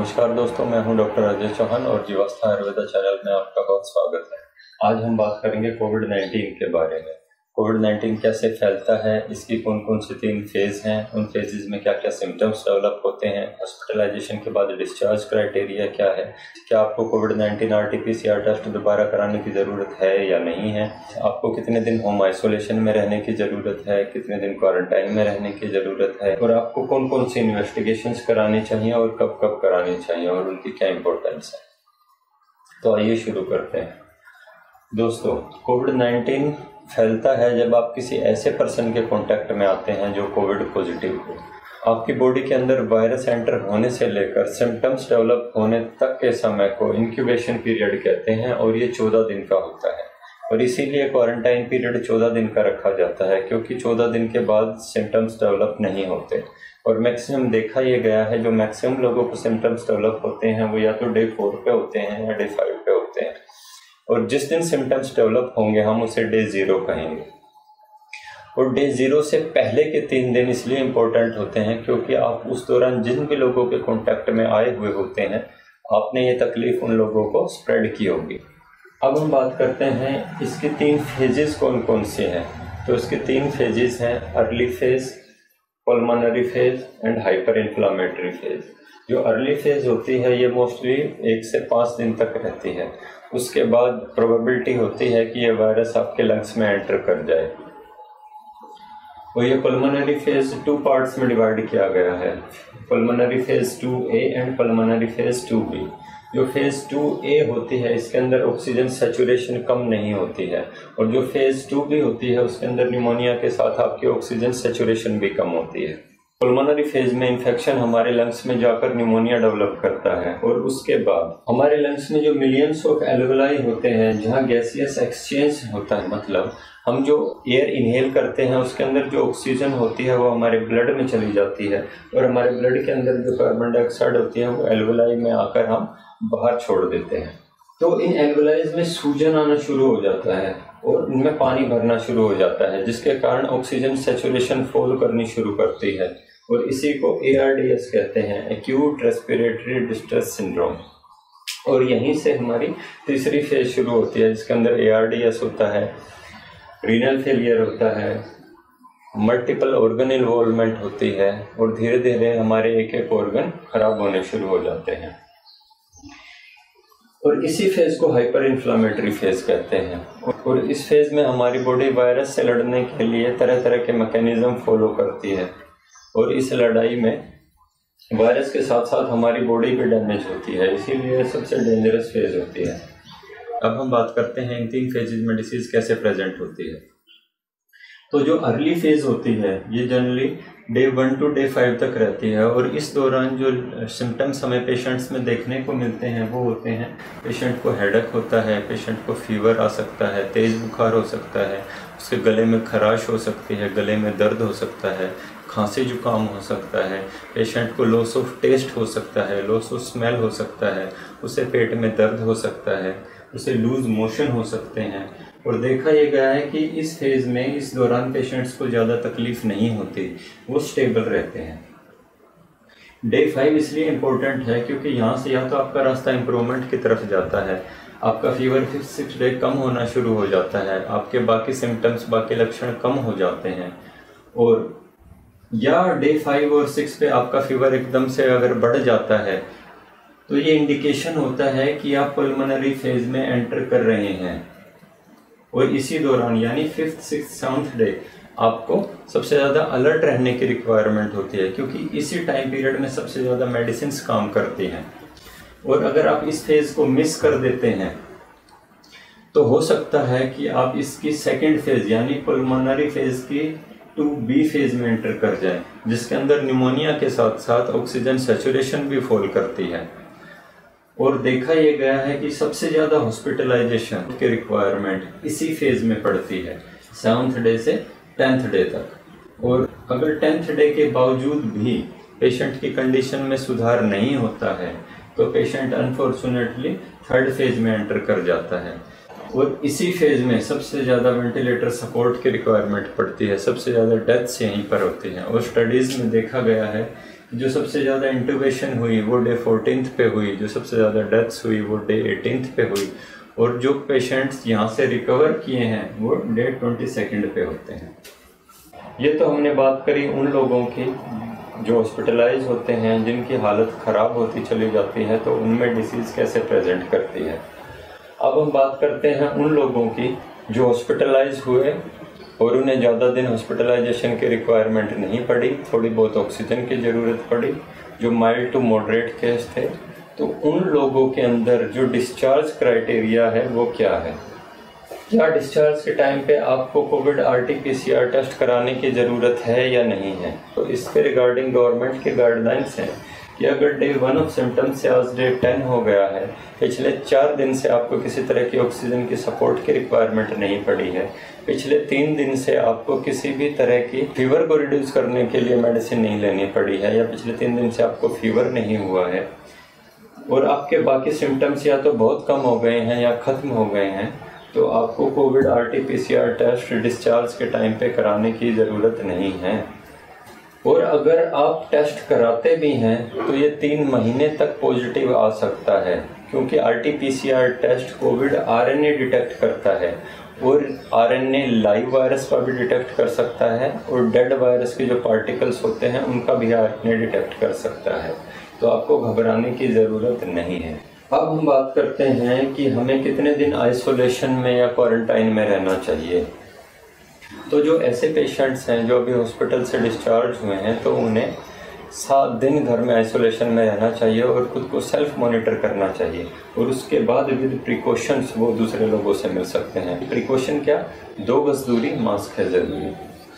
नमस्कार दोस्तों, मैं हूं डॉक्टर अजय चौहान और जीवास्था आयुर्वेदा चैनल में आपका बहुत स्वागत है। आज हम बात करेंगे कोविड-19 के बारे में। कोविड-19 कैसे फैलता है, इसकी कौन कौन सी 3 फेज़ हैं, उन फेजेस में क्या क्या सिम्टम्स डेवलप होते हैं, हॉस्पिटलाइजेशन के बाद डिस्चार्ज क्राइटेरिया क्या है, क्या आपको कोविड-19 आरटी-पीसीआर टेस्ट दोबारा कराने की ज़रूरत है या नहीं है, आपको कितने दिन होम आइसोलेशन में रहने की ज़रूरत है, कितने दिन क्वारंटाइन में रहने की ज़रूरत है, और आपको कौन कौन सी इन्वेस्टिगेशंस करानी चाहिए और कब कब करानी चाहिए और उनकी क्या इंपॉर्टेंस है। तो आइए शुरू करते हैं। दोस्तों, कोविड-19 फैलता है जब आप किसी ऐसे पर्सन के कांटेक्ट में आते हैं जो कोविड पॉजिटिव हो। आपकी बॉडी के अंदर वायरस एंटर होने से लेकर सिम्टम्स डेवलप होने तक के समय को इंक्यूबेशन पीरियड कहते हैं और ये 14 दिन का होता है। और इसीलिए क्वारंटाइन पीरियड 14 दिन का रखा जाता है, क्योंकि 14 दिन के बाद सिम्टम्स डेवलप नहीं होते। और मैक्सिमम देखा ये गया है, जो मैक्सिमम लोगों को सिम्टम्स डेवलप होते हैं वो या तो डे 4 पे होते हैं या डे 5 पे होते हैं। और जिस दिन सिम्टम्स डेवलप होंगे हम उसे डे 0 कहेंगे। और डे 0 से पहले के 3 दिन इसलिए इम्पोर्टेंट होते हैं क्योंकि आप उस दौरान जिन भी लोगों के कांटेक्ट में आए हुए होते हैं, आपने ये तकलीफ उन लोगों को स्प्रेड की होगी। अब हम बात करते हैं इसके 3 फेजेस कौन कौन से हैं। तो इसके 3 फेजेस हैं, early phase, pulmonary phase and hyper inflammatory phase. जो अर्ली फेज होती है ये मोस्टली 1 से 5 दिन तक रहती है। उसके बाद प्रोबेबिलिटी होती है कि ये वायरस आपके लंग्स में एंटर कर जाए। और ये पल्मोनरी फेज 2 पार्ट्स में डिवाइड किया गया है, pulmonary phase 2A and pulmonary phase 2B। जो फेज 2A होती है इसके अंदर ऑक्सीजन सैचुरेशन कम नहीं होती है, और जो फेज 2B होती है उसके अंदर निमोनिया के साथ आपकी ऑक्सीजन सैचुरेशन भी कम होती है। पल्मोनरी फेज में इन्फेक्शन हमारे लंग्स में जाकर निमोनिया डेवलप करता है, और उसके बाद हमारे लंग्स में जो मिलियंस ऑफ एल्वेलाई होते हैं जहाँ गैसियस एक्सचेंज होता है, मतलब हम जो एयर इनहेल करते हैं उसके अंदर जो ऑक्सीजन होती है वो हमारे ब्लड में चली जाती है, और हमारे ब्लड के अंदर जो कार्बन डाइऑक्साइड होती है वो एल्वेलाई में आकर हम बाहर छोड़ देते हैं। तो इन एल्वेलाइज में सूजन आना शुरू हो जाता है और इनमें पानी भरना शुरू हो जाता है, जिसके कारण ऑक्सीजन सैचुरेशन फॉल करनी शुरू करती है, और इसी को ARDS कहते हैं, एक्यूट रेस्पिरेटरी डिस्ट्रेस सिंड्रोम। और यहीं से हमारी तीसरी फेज शुरू होती है, जिसके अंदर ARDS होता है, रीनल फेलियर होता है, मल्टीपल ऑर्गन इन्वॉल्वमेंट होती है, और धीरे धीरे हमारे एक एक ऑर्गन खराब होने शुरू हो जाते हैं। और इसी फेज को हाइपर इन्फ्लामेटरी फेज कहते हैं। और इस फेज में हमारी बॉडी वायरस से लड़ने के लिए तरह तरह के मैकेनिज्म फॉलो करती है, और इस लड़ाई में वायरस के साथ साथ हमारी बॉडी भी डैमेज होती है, इसीलिए सबसे डेंजरस फेज होती है। अब हम बात करते हैं इन 3 फेजेज में डिसीज कैसे प्रेजेंट होती है। तो जो अर्ली फेज होती है ये जनरली डे 1 to डे 5 तक रहती है, और इस दौरान जो सिम्टम्स हमें पेशेंट्स में देखने को मिलते हैं वो होते हैं, पेशेंट को हेडेक होता है, पेशेंट को फीवर आ सकता है, तेज़ बुखार हो सकता है, उसके गले में खराश हो सकती है, गले में दर्द हो सकता है, खांसी जुकाम हो सकता है, पेशेंट को लॉस ऑफ टेस्ट हो सकता है, लॉस ऑफ स्मेल हो सकता है, उसे पेट में दर्द हो सकता है, उसे लूज मोशन हो सकते हैं। और देखा यह गया है कि इस फेज़ में इस दौरान पेशेंट्स को ज़्यादा तकलीफ़ नहीं होती, वो स्टेबल रहते हैं। डे 5 इसलिए इम्पोर्टेंट है क्योंकि यहाँ से या तो आपका रास्ता इम्प्रूवमेंट की तरफ जाता है, आपका फीवर 5-6 डे कम होना शुरू हो जाता है, आपके बाकी सिम्टम्स, बाकी लक्षण कम हो जाते हैं, और या डे 5 और 6 पे आपका फीवर एकदम से अगर बढ़ जाता है तो ये इंडिकेशन होता है कि आप पल्मोनरी फेज में एंटर कर रहे हैं। और इसी दौरान यानी 5th, 6th, 7th डे आपको सबसे ज़्यादा अलर्ट रहने की रिक्वायरमेंट होती है, क्योंकि इसी टाइम पीरियड में सबसे ज़्यादा मेडिसिन्स काम करती हैं। और अगर आप इस फेज़ को मिस कर देते हैं तो हो सकता है कि आप इसकी 2nd फेज़ यानी पल्मोनरी फेज़ की 2B फेज़ में एंटर कर जाएं, जिसके अंदर निमोनिया के साथ साथ ऑक्सीजन सैचुरेशन भी फॉल करती है। और देखा यह गया है कि सबसे ज़्यादा हॉस्पिटलाइजेशन की रिक्वायरमेंट इसी फेज़ में पड़ती है, 7th डे से 10th डे तक। और अगर 10th डे के बावजूद भी पेशेंट की कंडीशन में सुधार नहीं होता है तो पेशेंट अनफॉर्चुनेटली 3rd फेज़ में एंटर कर जाता है। और इसी फेज़ में सबसे ज़्यादा वेंटिलेटर सपोर्ट की रिक्वायरमेंट पड़ती है, सबसे ज़्यादा डेथ्स यहीं पर होती हैं। और स्टडीज़ में देखा गया है जो सबसे ज़्यादा इंटूबेशन हुई वो डे 14 पे हुई, जो सबसे ज़्यादा डेथ्स हुई वो डे 18 पे हुई, और जो पेशेंट्स यहाँ से रिकवर किए हैं वो डे 22 पे होते हैं। ये तो हमने बात करी उन लोगों की जो हॉस्पिटलाइज होते हैं, जिनकी हालत ख़राब होती चली जाती है, तो उनमें डिसीज़ कैसे प्रेजेंट करती है। अब हम बात करते हैं उन लोगों की जो हॉस्पिटलाइज हुए और उन्हें ज़्यादा दिन हॉस्पिटलाइजेशन की रिक्वायरमेंट नहीं पड़ी, थोड़ी बहुत ऑक्सीजन की ज़रूरत पड़ी, जो माइल्ड टू मॉडरेट केस थे। तो उन लोगों के अंदर जो डिस्चार्ज क्राइटेरिया है वो क्या है। क्या डिस्चार्ज के टाइम पे आपको कोविड RT-PCR टेस्ट कराने की ज़रूरत है या नहीं है। तो इसके रिगार्डिंग गवर्नमेंट के गाइडलाइंस हैं कि अगर डे 1 ऑफ सिम्टम्स से आज डे 10 हो गया है, पिछले 4 दिन से आपको किसी तरह की ऑक्सीजन की सपोर्ट की रिक्वायरमेंट नहीं पड़ी है, पिछले 3 दिन से आपको किसी भी तरह की फीवर को रिड्यूस करने के लिए मेडिसिन नहीं लेनी पड़ी है, या पिछले 3 दिन से आपको फीवर नहीं हुआ है, और आपके बाकी सिम्टम्स या तो बहुत कम हो गए हैं या ख़त्म हो गए हैं, तो आपको कोविड RT-PCR टेस्ट डिस्चार्ज के टाइम पे कराने की ज़रूरत नहीं है। और अगर आप टेस्ट कराते भी हैं तो ये 3 महीने तक पॉजिटिव आ सकता है, क्योंकि RT-PCR test Covid RNA detect करता है, और RNA लाइव वायरस का भी डिटेक्ट कर सकता है, और डेड वायरस के जो पार्टिकल्स होते हैं उनका भी RNA डिटेक्ट कर सकता है। तो आपको घबराने की ज़रूरत नहीं है। अब हम बात करते हैं कि हमें कितने दिन आइसोलेशन में या क्वारंटाइन में रहना चाहिए। तो जो ऐसे पेशेंट्स हैं जो अभी हॉस्पिटल से डिस्चार्ज हुए हैं, तो उन्हें 7 दिन घर में आइसोलेशन में रहना चाहिए और खुद को सेल्फ मॉनिटर करना चाहिए, और उसके बाद विद प्रिकॉशंस वो दूसरे लोगों से मिल सकते हैं। प्रिकॉशन क्या? 2 गज दूरी, मास्क है ज़रूरी।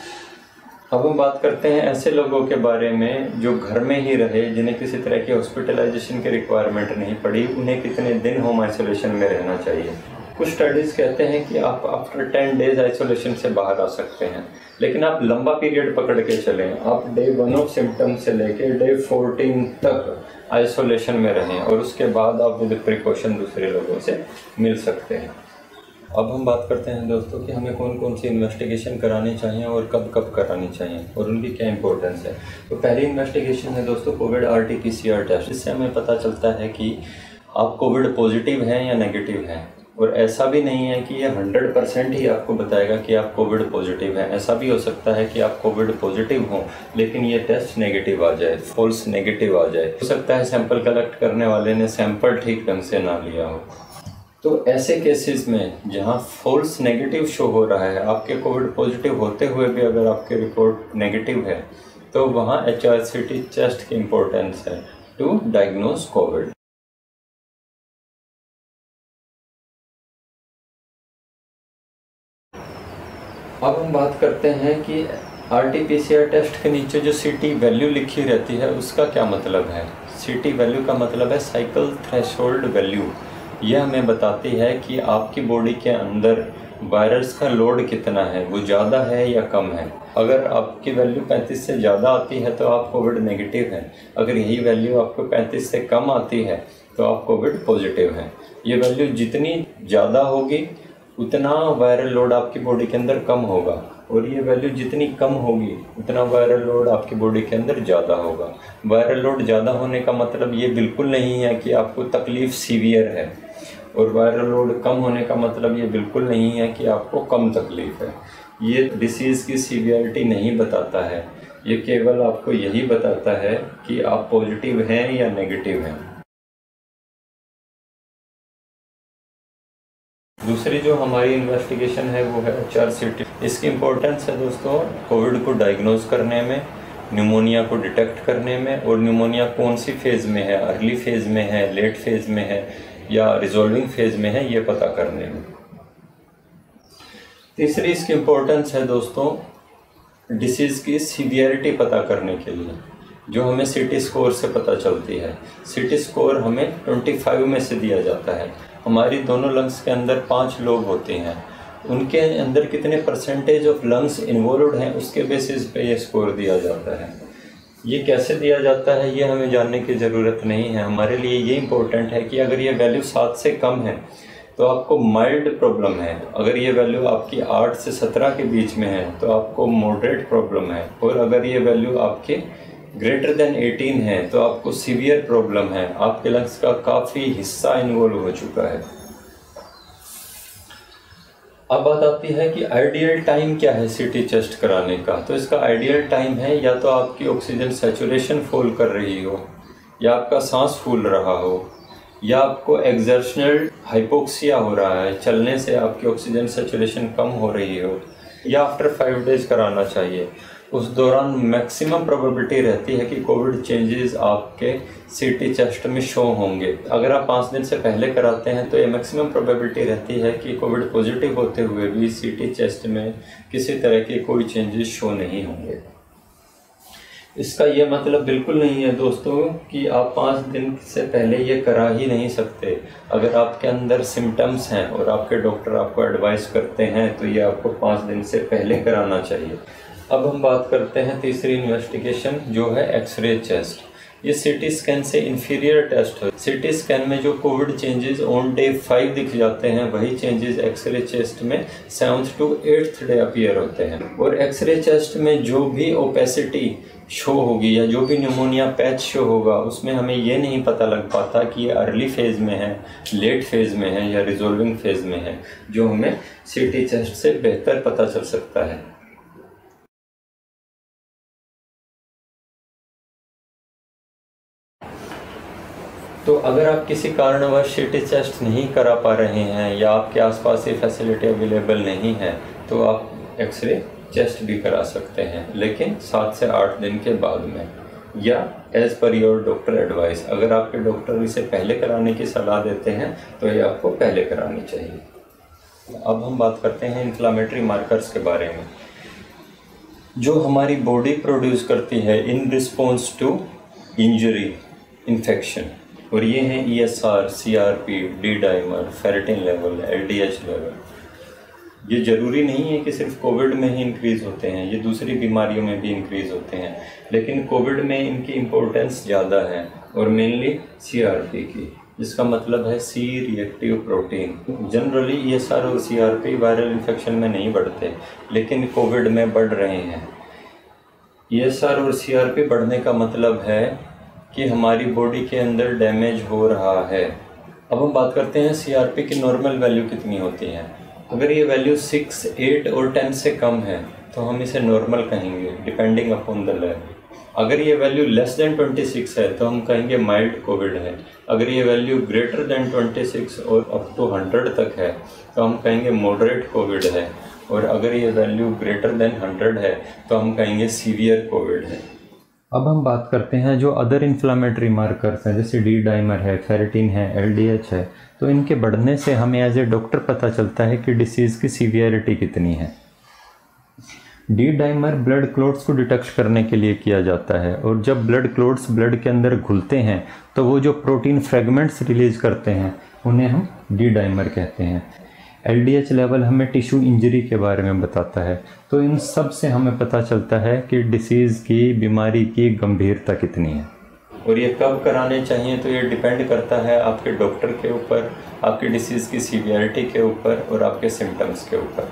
अब हम बात करते हैं ऐसे लोगों के बारे में जो घर में ही रहे, जिन्हें किसी तरह की हॉस्पिटलाइजेशन की रिक्वायरमेंट नहीं पड़ी, उन्हें कितने दिन होम आइसोलेशन में रहना चाहिए। कुछ स्टडीज़ कहते हैं कि आप आफ्टर 10 डेज आइसोलेशन से बाहर आ सकते हैं, लेकिन आप लंबा पीरियड पकड़ के चलें। आप डे 1 ऑफ सिम्टम से लेके डे 14 तक आइसोलेशन में रहें, और उसके बाद आप विद प्रिकॉशन दूसरे लोगों से मिल सकते हैं। अब हम बात करते हैं दोस्तों कि हमें कौन कौन सी इन्वेस्टिगेशन करानी चाहिए और कब कब करानी चाहिए, और उनकी क्या इंपॉर्टेंस है। तो पहली इन्वेस्टिगेशन है दोस्तों कोविड RT-PCR टेस्ट। इससे हमें पता चलता है कि आप कोविड पॉजिटिव हैं या नेगेटिव हैं, और ऐसा भी नहीं है कि ये 100% ही आपको बताएगा कि आप कोविड पॉजिटिव हैं। ऐसा भी हो सकता है कि आप कोविड पॉजिटिव हों लेकिन ये टेस्ट नेगेटिव आ जाए, फॉल्स नेगेटिव आ जाए। हो सकता है सैंपल कलेक्ट करने वाले ने सैंपल ठीक ढंग से ना लिया हो। तो ऐसे केसेस में जहां फॉल्स नेगेटिव शो हो रहा है, आपके कोविड पॉजिटिव होते हुए भी अगर आपकी रिपोर्ट नेगेटिव है, तो वहां HRCT टेस्ट की इम्पोर्टेंस है टू डायग्नोज कोविड। अब हम बात करते हैं कि RT-PCR टेस्ट के नीचे जो CT वैल्यू लिखी रहती है उसका क्या मतलब है। CT वैल्यू का मतलब है साइकिल थ्रेशोल्ड वैल्यू। यह हमें बताती है कि आपकी बॉडी के अंदर वायरस का लोड कितना है, वो ज़्यादा है या कम है। अगर आपकी वैल्यू 35 से ज़्यादा आती है तो आप कोविड नेगेटिव हैं। अगर यही वैल्यू आपको 35 से कम आती है तो आप कोविड पॉजिटिव हैं। ये वैल्यू जितनी ज़्यादा होगी उतना वायरल लोड आपकी बॉडी के अंदर कम होगा, और ये वैल्यू जितनी कम होगी उतना वायरल लोड आपकी बॉडी के अंदर ज़्यादा होगा। वायरल लोड ज़्यादा होने का मतलब ये बिल्कुल नहीं है कि आपको तकलीफ़ सीवियर है, और वायरल लोड कम होने का मतलब ये बिल्कुल नहीं है कि आपको कम तकलीफ़ है। ये डिसीज़ की सीवियरिटी नहीं बताता है, ये केवल आपको यही बताता है कि आप पॉजिटिव हैं या नेगेटिव हैं। दूसरी जो हमारी इन्वेस्टिगेशन है वो है HRCT। इसकी इम्पोर्टेंस है दोस्तों कोविड को डायग्नोज करने में, न्यूमोनिया को डिटेक्ट करने में, और न्यूमोनिया कौन सी फेज़ में है, अर्ली फेज़ में है, लेट फेज़ में है या रिजॉल्विंग फेज़ में है, ये पता करने में। तीसरी इसकी इम्पोर्टेंस है दोस्तों डिसीज़ की सीवियरिटी पता करने के लिए, जो हमें CT स्कोर से पता चलती है। CT स्कोर हमें 25 में से दिया जाता है। हमारी दोनों लंग्स के अंदर 5 लोग होते हैं, उनके अंदर कितने परसेंटेज ऑफ लंग्स इन्वॉल्व हैं उसके बेसिस पे ये स्कोर दिया जाता है। ये कैसे दिया जाता है ये हमें जानने की ज़रूरत नहीं है। हमारे लिए ये इम्पोर्टेंट है कि अगर ये वैल्यू 7 से कम है तो आपको माइल्ड प्रॉब्लम है, अगर ये वैल्यू आपकी 8 से 17 के बीच में है तो आपको मॉडरेट प्रॉब्लम है, और अगर ये वैल्यू आपके ग्रेटर देन 18 है तो आपको सीवियर प्रॉब्लम है, आपके लंग्स का काफ़ी हिस्सा इन्वॉल्व हो चुका है। अब बात आती है कि आइडियल टाइम क्या है सीटी चेस्ट कराने का। तो इसका आइडियल टाइम है या तो आपकी ऑक्सीजन सैचुरेशन फॉल कर रही हो, या आपका सांस फूल रहा हो, या आपको एक्सर्शनल हाइपोक्सिया हो रहा है, चलने से आपकी ऑक्सीजन सैचुरेशन कम हो रही हो, या आफ्टर 5 डेज कराना चाहिए। उस दौरान मैक्सिमम प्रोबेबिलिटी रहती है कि कोविड चेंजेस आपके सीटी चेस्ट में शो होंगे। अगर आप 5 दिन से पहले कराते हैं तो ये मैक्सिमम प्रोबेबिलिटी रहती है कि कोविड पॉजिटिव होते हुए भी सीटी चेस्ट में किसी तरह के कोई चेंजेस शो नहीं होंगे। इसका ये मतलब बिल्कुल नहीं है दोस्तों कि आप 5 दिन से पहले ये करा ही नहीं सकते। अगर आपके अंदर सिम्टम्स हैं और आपके डॉक्टर आपको एडवाइस करते हैं तो ये आपको 5 दिन से पहले कराना चाहिए। अब हम बात करते हैं तीसरी इन्वेस्टिगेशन जो है एक्सरे चेस्ट। ये सीटी स्कैन से इंफीरियर टेस्ट है। सीटी स्कैन में जो कोविड चेंजेस ऑन डे 5 दिख जाते हैं वही चेंजेस एक्सरे चेस्ट में 7th to 8th day appear होते हैं। और एक्सरे चेस्ट में जो भी ओपेसिटी शो होगी या जो भी न्यूमोनिया पैच शो होगा उसमें हमें ये नहीं पता लग पाता कि ये अर्ली फेज़ में है, लेट फेज़ में है या रिजोल्विंग फेज़ में है, जो हमें सीटी चेस्ट से बेहतर पता चल सकता है। तो अगर आप किसी कारणवश सीटी चेस्ट नहीं करा पा रहे हैं या आपके आसपास ये फैसिलिटी अवेलेबल नहीं है तो आप एक्सरे चेस्ट भी करा सकते हैं, लेकिन 7 से 8 दिन के बाद में, या as per your doctor advice. अगर आपके डॉक्टर इसे पहले कराने की सलाह देते हैं तो ये आपको पहले करानी चाहिए। अब हम बात करते हैं इन्फ्लामेटरी मार्कर्स के बारे में जो हमारी बॉडी प्रोड्यूस करती है in response to injury, infection. और ये हैं ESR, CRP, D dimer, ferritin level, LDH level. ये ज़रूरी नहीं है कि सिर्फ कोविड में ही इंक्रीज़ होते हैं, ये दूसरी बीमारियों में भी इंक्रीज़ होते हैं, लेकिन कोविड में इनकी इम्पोर्टेंस ज़्यादा है और मेनली CRP की, जिसका मतलब है C reactive protein. Generally ESR और CRP वायरल इन्फेक्शन में नहीं बढ़ते, लेकिन कोविड में बढ़ रहे हैं। ESR और CRP बढ़ने का मतलब है कि हमारी बॉडी के अंदर डैमेज हो रहा है। अब हम बात करते हैं CRP की नॉर्मल वैल्यू कितनी होती है। अगर ये वैल्यू 6, 8 और 10 से कम है तो हम इसे नॉर्मल कहेंगे, डिपेंडिंग अपॉन द लेवल। अगर ये वैल्यू लेस देन 26 है तो हम कहेंगे माइल्ड कोविड है। अगर ये वैल्यू ग्रेटर देन 26 और अप टू 100 तक है तो हम कहेंगे मॉडरेट कोविड है। और अगर ये वैल्यू ग्रेटर देन 100 है तो हम कहेंगे सीवियर कोविड है। अब हम बात करते हैं जो अदर इन्फ्लामेटरी मार्कर्स हैं, जैसे डी डाइमर है, फेरेटिन है, LDH है। तो इनके बढ़ने से हमें एज ए डॉक्टर पता चलता है कि डिसीज़ की सीवियरिटी कितनी है। डी डाइमर ब्लड क्लॉट्स को डिटेक्ट करने के लिए किया जाता है, और जब ब्लड क्लॉट्स ब्लड के अंदर घुलते हैं तो वो जो प्रोटीन फ्रेगमेंट्स रिलीज करते हैं उन्हें हम डी डाइमर कहते हैं। LDH लेवल हमें टिश्यू इंजरी के बारे में बताता है। तो इन सब से हमें पता चलता है कि डिसीज़ की, बीमारी की गंभीरता कितनी है। और ये कब कराने चाहिए तो ये डिपेंड करता है आपके डॉक्टर के ऊपर, आपकी डिसीज़ की सीवियरिटी के ऊपर और आपके सिम्टम्स के ऊपर।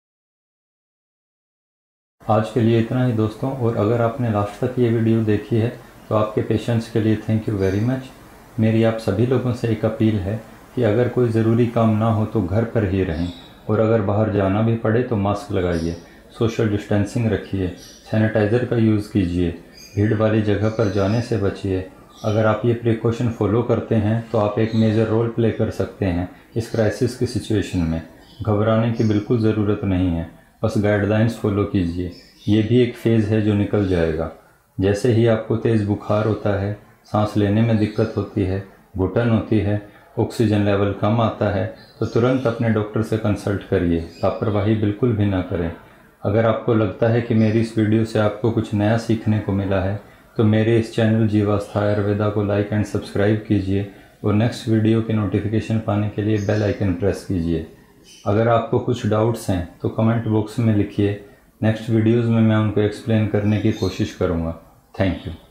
आज के लिए इतना ही दोस्तों, और अगर आपने लास्ट तक ये वीडियो देखी है तो आपके पेशेंस के लिए थैंक यू वेरी मच। मेरी आप सभी लोगों से एक अपील है कि अगर कोई ज़रूरी काम ना हो तो घर पर ही रहें, और अगर बाहर जाना भी पड़े तो मास्क लगाइए, सोशल डिस्टेंसिंग रखिए, सैनिटाइज़र का यूज़ कीजिए, भीड़ वाली जगह पर जाने से बचिए। अगर आप ये प्रिकॉशन फॉलो करते हैं तो आप एक मेजर रोल प्ले कर सकते हैं इस क्राइसिस की सिचुएशन में। घबराने की बिल्कुल ज़रूरत नहीं है, बस गाइडलाइंस फॉलो कीजिए। ये भी एक फ़ेज़ है जो निकल जाएगा। जैसे ही आपको तेज़ बुखार होता है, सांस लेने में दिक्कत होती है, घुटन होती है, ऑक्सीजन लेवल कम आता है, तो तुरंत अपने डॉक्टर से कंसल्ट करिए, लापरवाही बिल्कुल भी ना करें। अगर आपको लगता है कि मेरी इस वीडियो से आपको कुछ नया सीखने को मिला है तो मेरे इस चैनल जीवास्था आयुर्वेदा को लाइक एंड सब्सक्राइब कीजिए, और नेक्स्ट वीडियो के नोटिफिकेशन पाने के लिए बेल आइकन प्रेस कीजिए। अगर आपको कुछ डाउट्स हैं तो कमेंट बॉक्स में लिखिए, नेक्स्ट वीडियोज़ में मैं उनको एक्सप्लेन करने की कोशिश करूँगा। Thank you.